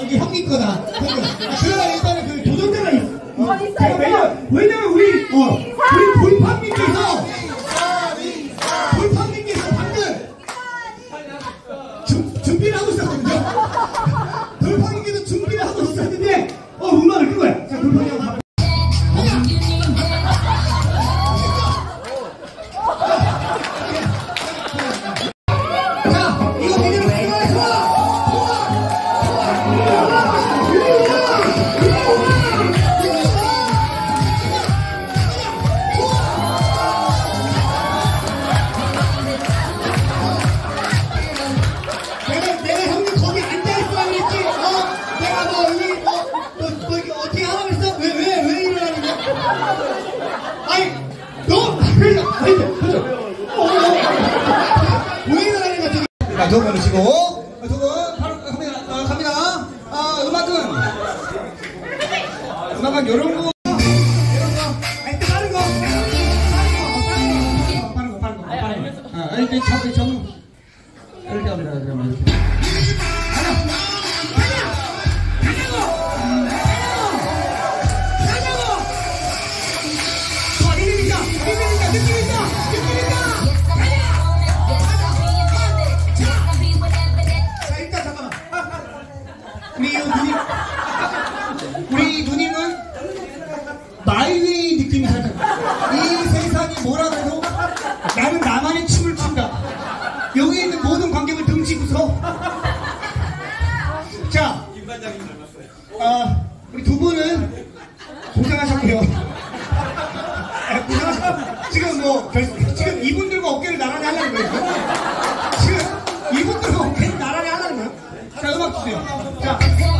이게 형님 거다. 그러나 일단은 그 도전자가 있어. 있어요. 왜냐면 우리 돌팡님께서 방금 준비를 하고 있었거든요. 돌팡님께서 준비를 하고 있었는데 음악을 끈 거야. 자, 돌팡이하고 가봐. 두 번 넣으시고 두 번 바로 갑니다. 음악은 요런 거 빠른 거 이렇게 이렇게 합니다. 그러면 이렇게 우리 누님은 마이웨이 느낌이 살짝 이 세상이 뭐라 그래도 나는 나만의 춤을 춘다. 여기 있는 모든 관객을 등지고서 자 우리 두 분은 고생하셨고요. 지금 이분들과 어깨를 나란히 하려는 거예요. 지금 이분들과 어깨를 나란히 하려는 거예요. 자, 음악 주세요. 자,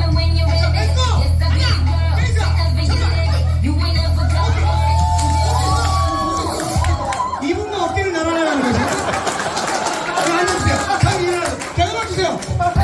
이분과 어깨를 나란히 하려는 거죠. 자, 앉아주세요. 자, 음악 주세요.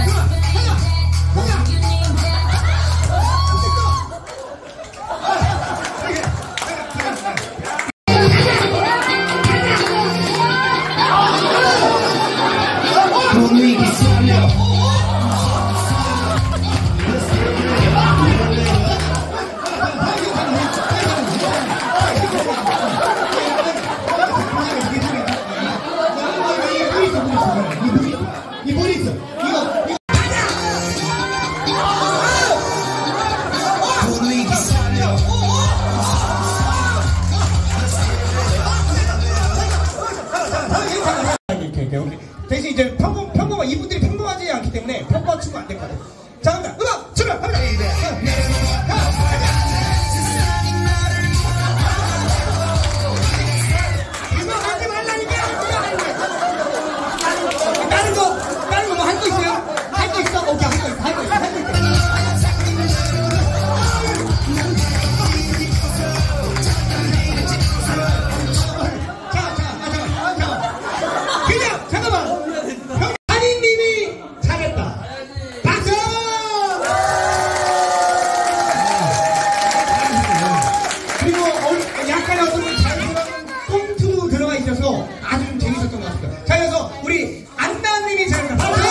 대신 이제 평범한 이분들이 평범하지 않기 때문에 평범한 춤은 안 될 것 같아요. 자, 갑니다. 음악 출발합니다. 이거 하지 말라니까. 다른 거 뭐 할 거 있어요? 할 거 있어? 오케이, 할 거 있어. 아주 좀 재밌었던 것 같습니다. 자, 그래서 우리 안나님이 잘했다. 박수!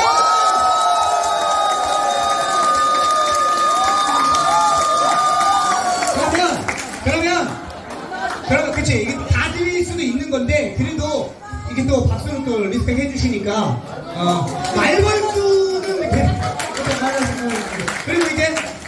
그러면 그치, 이게 다 드릴 수도 있는 건데 그래도 이게 또 박수로 또 리스펙 해주시니까 말벌수는 이렇게 그리고 이제